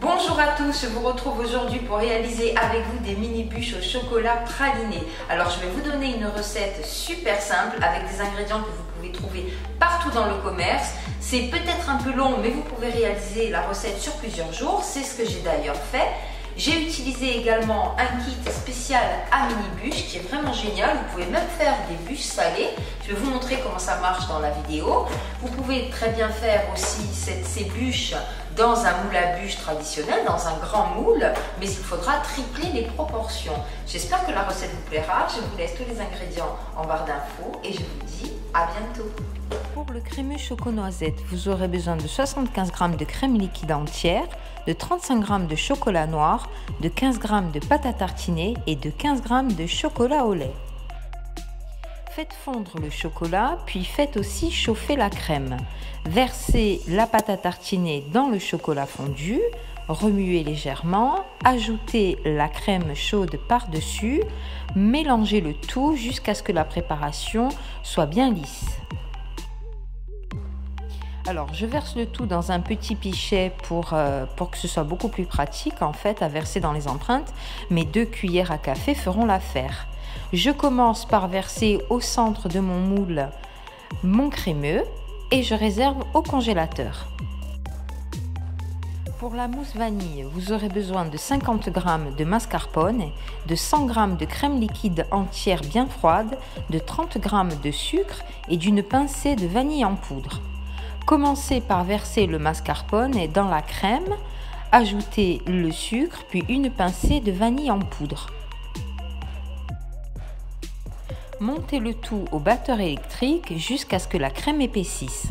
Bonjour à tous, je vous retrouve aujourd'hui pour réaliser avec vous des mini bûches au chocolat praliné. Alors je vais vous donner une recette super simple avec des ingrédients que vous pouvez trouver partout dans le commerce. C'est peut-être un peu long mais vous pouvez réaliser la recette sur plusieurs jours, c'est ce que j'ai d'ailleurs fait. J'ai utilisé également un kit spécial à mini bûches qui est vraiment génial. Vous pouvez même faire des bûches salées. Je vais vous montrer comment ça marche dans la vidéo. Vous pouvez très bien faire aussi ces bûches dans un moule à bûches traditionnel, dans un grand moule, mais il faudra tripler les proportions. J'espère que la recette vous plaira. Je vous laisse tous les ingrédients en barre d'infos et je vous dis à bientôt. Pour le crémeux choco-noisette, vous aurez besoin de 75 g de crème liquide entière, de 35 g de chocolat noir, de 15 g de pâte à tartiner et de 15 g de chocolat au lait. Faites fondre le chocolat, puis faites aussi chauffer la crème. Versez la pâte à tartiner dans le chocolat fondu, remuez légèrement, ajoutez la crème chaude par-dessus, mélangez le tout jusqu'à ce que la préparation soit bien lisse. Alors, je verse le tout dans un petit pichet pour que ce soit beaucoup plus pratique en fait à verser dans les empreintes. Mes 2 cuillères à café feront l'affaire. Je commence par verser au centre de mon moule mon crémeux et je réserve au congélateur. Pour la mousse vanille, vous aurez besoin de 50 g de mascarpone, de 100 g de crème liquide entière bien froide, de 30 g de sucre et d'une pincée de vanille en poudre. Commencez par verser le mascarpone dans la crème, ajoutez le sucre puis une pincée de vanille en poudre. Montez le tout au batteur électrique jusqu'à ce que la crème épaississe.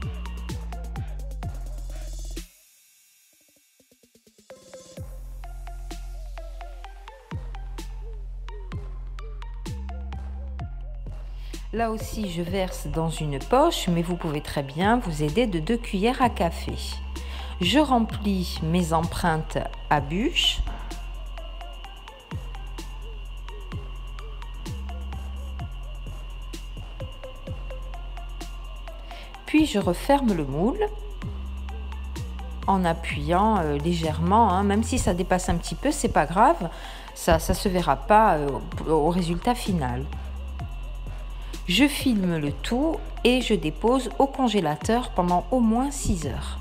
Là aussi, je verse dans une poche, mais vous pouvez très bien vous aider de 2 cuillères à café. Je remplis mes empreintes à bûches. Puis je referme le moule en appuyant légèrement, même si ça dépasse un petit peu, c'est pas grave, ça se verra pas au résultat final. Je filme le tout et je dépose au congélateur pendant au moins 6 heures.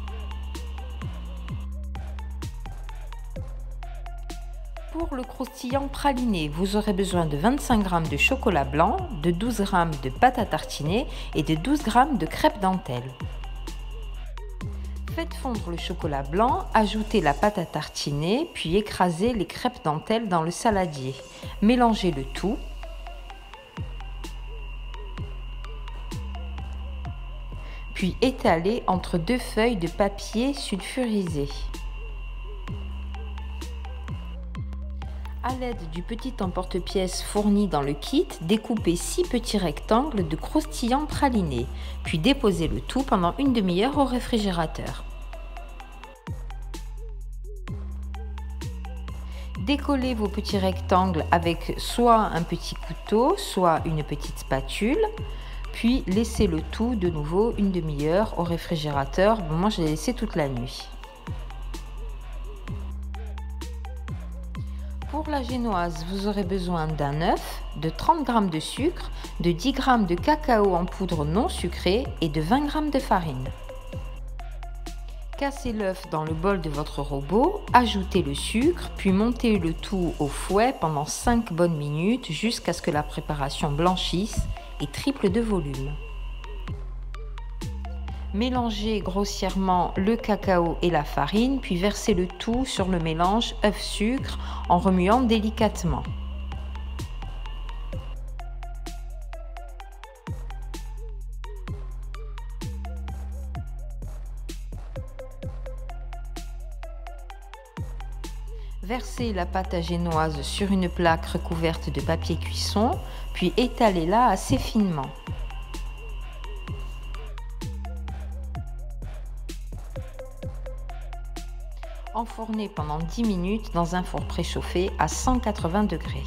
Pour le croustillant praliné, vous aurez besoin de 25 g de chocolat blanc, de 12 g de pâte à tartiner et de 12 g de crêpes dentelle. Faites fondre le chocolat blanc, ajoutez la pâte à tartiner, puis écrasez les crêpes dentelle dans le saladier. Mélangez le tout. Puis étalez entre 2 feuilles de papier sulfurisé. À l'aide du petit emporte-pièce fourni dans le kit, découpez 6 petits rectangles de croustillant praliné, puis déposez le tout pendant une demi-heure au réfrigérateur. Décollez vos petits rectangles avec soit un petit couteau, soit une petite spatule, puis laissez le tout de nouveau une demi-heure au réfrigérateur. Moi, je l'ai laissé toute la nuit. Pour la génoise, vous aurez besoin d'un œuf, de 30 g de sucre, de 10 g de cacao en poudre non sucrée et de 20 g de farine. Cassez l'œuf dans le bol de votre robot, ajoutez le sucre, puis montez le tout au fouet pendant 5 bonnes minutes jusqu'à ce que la préparation blanchisse et triple de volume. Mélangez grossièrement le cacao et la farine, puis versez le tout sur le mélange œuf-sucre en remuant délicatement. Versez la pâte à génoise sur une plaque recouverte de papier cuisson, puis étalez-la assez finement. Enfournez pendant 10 minutes dans un four préchauffé à 180 degrés.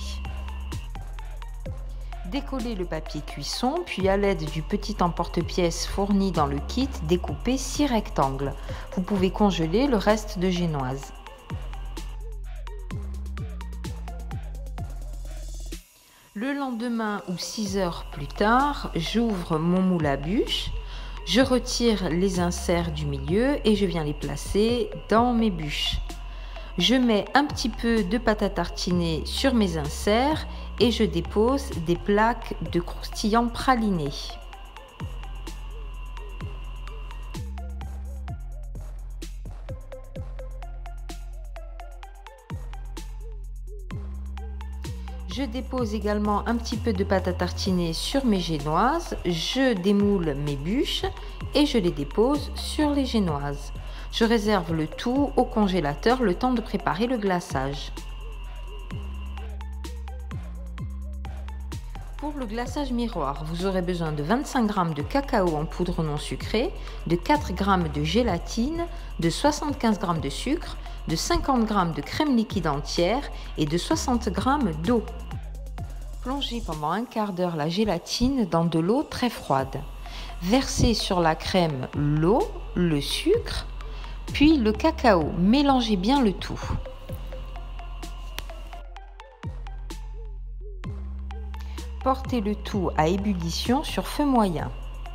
Décollez le papier cuisson, puis à l'aide du petit emporte-pièce fourni dans le kit, découpez 6 rectangles. Vous pouvez congeler le reste de génoise. Le lendemain ou 6 heures plus tard, j'ouvre mon moule à bûches, je retire les inserts du milieu et je viens les placer dans mes bûches. Je mets un petit peu de pâte à tartiner sur mes inserts et je dépose des plaques de croustillant praliné. Je dépose également un petit peu de pâte à tartiner sur mes génoises, je démoule mes bûches et je les dépose sur les génoises. Je réserve le tout au congélateur le temps de préparer le glaçage. Pour le glaçage miroir, vous aurez besoin de 25 g de cacao en poudre non sucrée, de 4 g de gélatine, de 75 g de sucre, de 50 g de crème liquide entière et de 60 g d'eau. Plongez pendant un quart d'heure la gélatine dans de l'eau très froide. Versez sur la crème l'eau, le sucre, puis le cacao. Mélangez bien le tout. Portez le tout à ébullition sur feu moyen.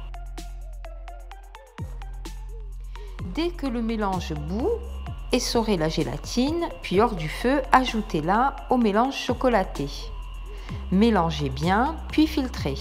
Dès que le mélange bout, essorez la gélatine, puis hors du feu, ajoutez-la au mélange chocolaté. Mélangez bien, puis filtrez.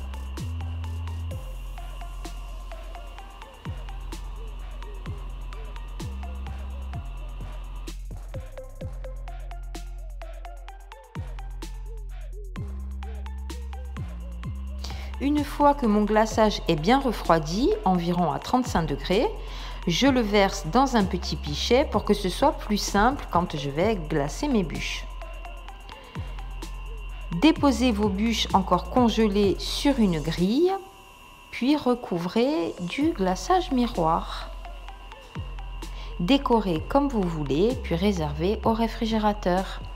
Une fois que mon glaçage est bien refroidi, environ à 35 degrés, je le verse dans un petit pichet pour que ce soit plus simple quand je vais glacer mes bûches. Déposez vos bûches encore congelées sur une grille, puis recouvrez du glaçage miroir. Décorez comme vous voulez, puis réservez au réfrigérateur.